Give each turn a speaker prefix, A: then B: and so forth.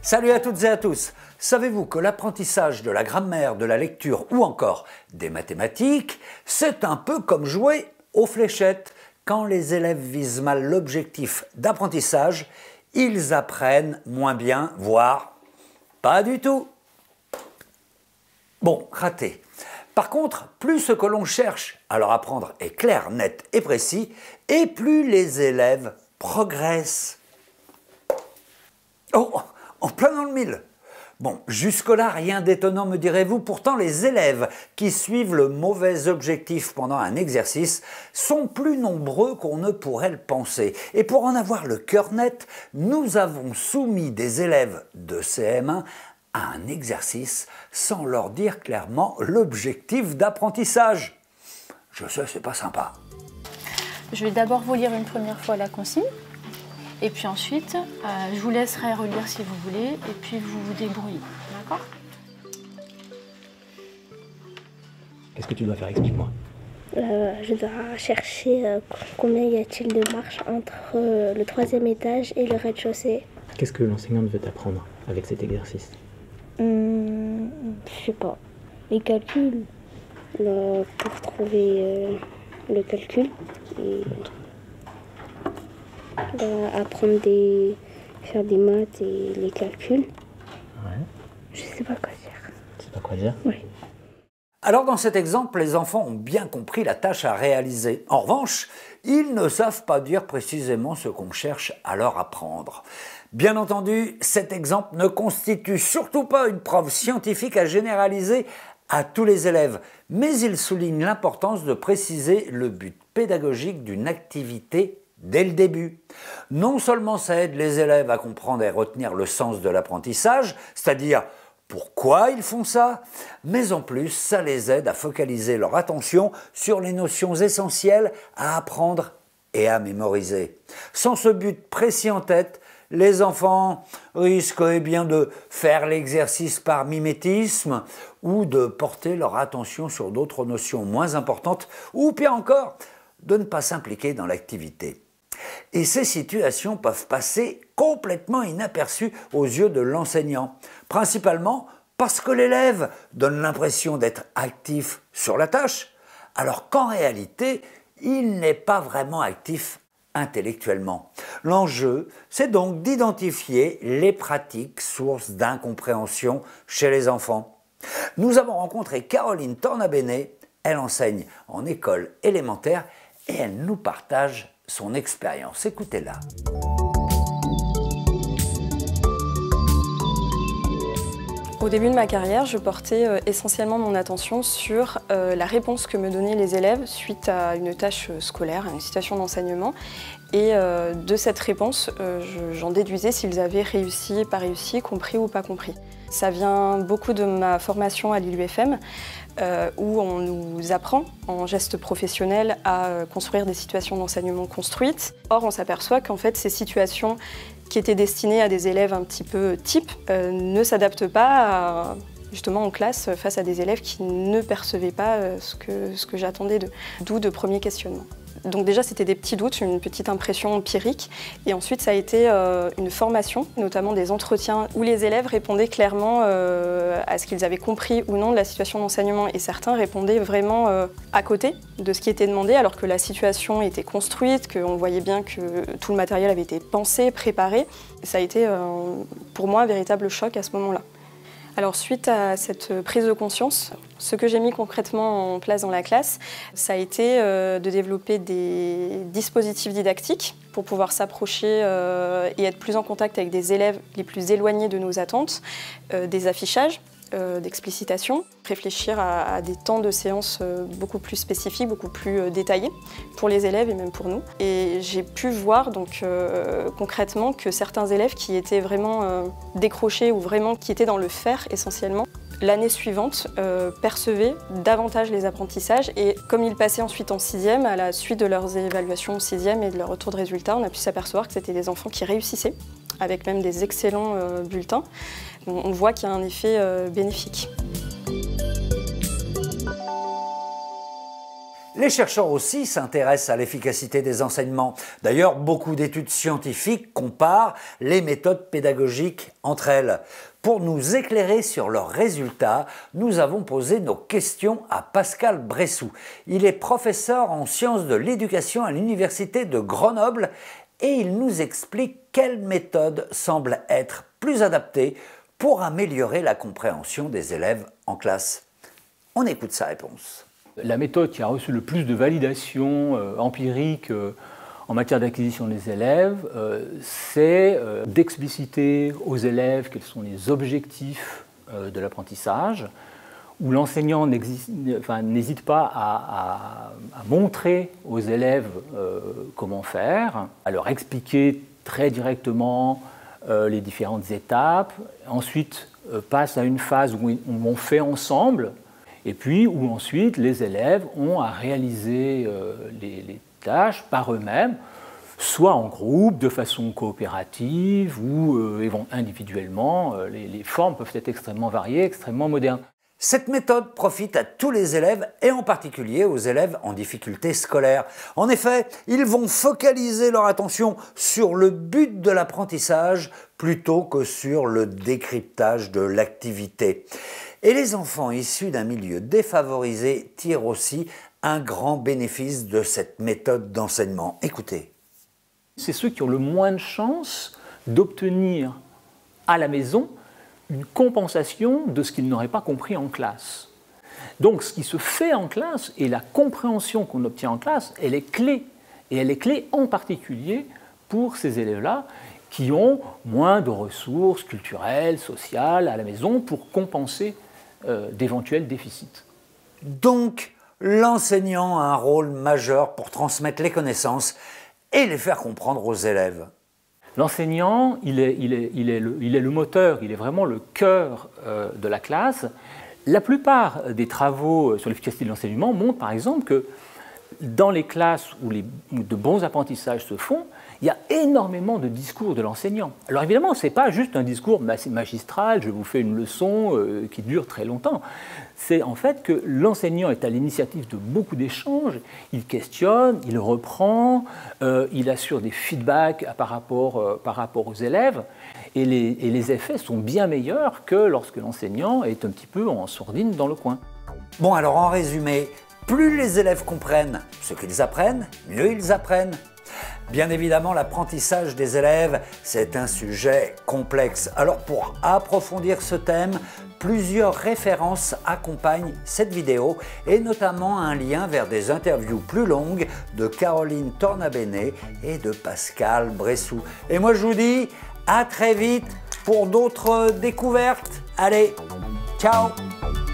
A: Salut à toutes et à tous. Savez-vous que l'apprentissage de la grammaire, de la lecture ou encore des mathématiques, c'est un peu comme jouer aux fléchettes. Quand les élèves visent mal l'objectif d'apprentissage, ils apprennent moins bien, voire pas du tout. Bon, raté. Par contre, plus ce que l'on cherche à leur apprendre est clair, net et précis, et plus les élèves progressent. Oh, en plein dans le mille. Bon, jusque-là, rien d'étonnant me direz-vous, pourtant les élèves qui suivent le mauvais objectif pendant un exercice sont plus nombreux qu'on ne pourrait le penser. Et pour en avoir le cœur net, nous avons soumis des élèves de CM1 à un exercice sans leur dire clairement l'objectif d'apprentissage. Je sais, c'est pas sympa.
B: Je vais d'abord vous lire une première fois la consigne. Et puis ensuite, je vous laisserai relire si vous voulez, et puis vous vous débrouillez, d'accord?
C: Qu'est-ce que tu dois faire? Explique-moi.
D: Je dois chercher combien y a-t-il de marches entre le 3e étage et le rez-de-chaussée.
C: Qu'est-ce que l'enseignante veut t'apprendre avec cet exercice?
D: Je sais pas. Les calculs, pour trouver le calcul. Et apprendre faire des maths et les calculs.
C: Ouais.
D: Je sais pas quoi dire.
C: Tu sais pas quoi dire?
D: Oui.
A: Alors dans cet exemple, les enfants ont bien compris la tâche à réaliser. En revanche, ils ne savent pas dire précisément ce qu'on cherche à leur apprendre. Bien entendu, cet exemple ne constitue surtout pas une preuve scientifique à généraliser à tous les élèves, mais il souligne l'importance de préciser le but pédagogique d'une activité dès le début. Non seulement ça aide les élèves à comprendre et retenir le sens de l'apprentissage, c'est-à-dire pourquoi ils font ça, mais en plus ça les aide à focaliser leur attention sur les notions essentielles à apprendre et à mémoriser. Sans ce but précis en tête, les enfants risquent bien de faire l'exercice par mimétisme ou de porter leur attention sur d'autres notions moins importantes ou pire encore, de ne pas s'impliquer dans l'activité. Et ces situations peuvent passer complètement inaperçues aux yeux de l'enseignant, principalement parce que l'élève donne l'impression d'être actif sur la tâche, alors qu'en réalité, il n'est pas vraiment actif intellectuellement. L'enjeu, c'est donc d'identifier les pratiques sources d'incompréhension chez les enfants. Nous avons rencontré Caroline Tornabene, elle enseigne en école élémentaire et elle nous partage son expérience. Écoutez-la.
E: Au début de ma carrière, je portais essentiellement mon attention sur la réponse que me donnaient les élèves suite à une tâche scolaire, à une situation d'enseignement. Et de cette réponse, j'en déduisais s'ils avaient réussi, pas réussi, compris ou pas compris. Ça vient beaucoup de ma formation à l'IUFM, où on nous apprend en gestes professionnels à construire des situations d'enseignement construites. Or, on s'aperçoit qu'en fait, ces situations qui étaient destinées à des élèves un petit peu types ne s'adaptent pas justement en classe face à des élèves qui ne percevaient pas ce que j'attendais d'eux. D'où de premiers questionnements. Donc déjà, c'était des petits doutes, une petite impression empirique. Et ensuite, ça a été une formation, notamment des entretiens, où les élèves répondaient clairement à ce qu'ils avaient compris ou non de la situation d'enseignement. Et certains répondaient vraiment à côté de ce qui était demandé, alors que la situation était construite, qu'on voyait bien que tout le matériel avait été pensé, préparé. Ça a été pour moi un véritable choc à ce moment-là. Alors suite à cette prise de conscience, ce que j'ai mis concrètement en place dans la classe, ça a été de développer des dispositifs didactiques pour pouvoir s'approcher et être plus en contact avec des élèves les plus éloignés de nos attentes, des affichages, d'explicitation, réfléchir à des temps de séance beaucoup plus spécifiques, beaucoup plus détaillés pour les élèves et même pour nous. Et j'ai pu voir donc concrètement que certains élèves qui étaient vraiment décrochés ou vraiment qui étaient dans le faire essentiellement, l'année suivante percevaient davantage les apprentissages et comme ils passaient ensuite en 6e, à la suite de leurs évaluations en 6e et de leur retour de résultats, on a pu s'apercevoir que c'était des enfants qui réussissaient, avec même des excellents bulletins. On voit qu'il y a un effet bénéfique.
A: Les chercheurs aussi s'intéressent à l'efficacité des enseignements. D'ailleurs, beaucoup d'études scientifiques comparent les méthodes pédagogiques entre elles. Pour nous éclairer sur leurs résultats, nous avons posé nos questions à Pascal Bressou. Il est professeur en sciences de l'éducation à l'Université de Grenoble et il nous explique quelle méthode semble être plus adaptée pour améliorer la compréhension des élèves en classe. On écoute sa réponse.
F: La méthode qui a reçu le plus de validation empirique en matière d'acquisition des élèves, c'est d'expliciter aux élèves quels sont les objectifs de l'apprentissage, où l'enseignant n'hésite pas à montrer aux élèves comment faire, à leur expliquer très directement les différentes étapes, ensuite passe à une phase où on fait ensemble, et puis où ensuite les élèves ont à réaliser les tâches par eux-mêmes, soit en groupe, de façon coopérative ou individuellement. Les formes peuvent être extrêmement variées, extrêmement modernes.
A: Cette méthode profite à tous les élèves et en particulier aux élèves en difficulté scolaire. En effet, ils vont focaliser leur attention sur le but de l'apprentissage plutôt que sur le décryptage de l'activité. Et les enfants issus d'un milieu défavorisé tirent aussi un grand bénéfice de cette méthode d'enseignement. Écoutez.
F: C'est ceux qui ont le moins de chances d'obtenir à la maison une compensation de ce qu'ils n'auraient pas compris en classe. Donc ce qui se fait en classe et la compréhension qu'on obtient en classe, elle est clé. Et elle est clé en particulier pour ces élèves-là qui ont moins de ressources culturelles, sociales à la maison pour compenser d'éventuels déficits.
A: Donc, l'enseignant a un rôle majeur pour transmettre les connaissances et les faire comprendre aux élèves.
F: L'enseignant, il est le moteur, il est vraiment le cœur de la classe. La plupart des travaux sur l'efficacité de l'enseignement montrent par exemple que dans les classes où de bons apprentissages se font, il y a énormément de discours de l'enseignant. Alors évidemment, ce n'est pas juste un discours magistral, je vous fais une leçon qui dure très longtemps. C'est en fait que l'enseignant est à l'initiative de beaucoup d'échanges, il questionne, il reprend, il assure des feedbacks par rapport aux élèves, et les effets sont bien meilleurs que lorsque l'enseignant est un petit peu en sourdine dans le coin.
A: Bon alors en résumé, plus les élèves comprennent ce qu'ils apprennent, mieux ils apprennent. Bien évidemment, l'apprentissage des élèves, c'est un sujet complexe. Alors pour approfondir ce thème, plusieurs références accompagnent cette vidéo et notamment un lien vers des interviews plus longues de Caroline Tornabene et de Pascal Bressou. Et moi je vous dis à très vite pour d'autres découvertes. Allez, ciao!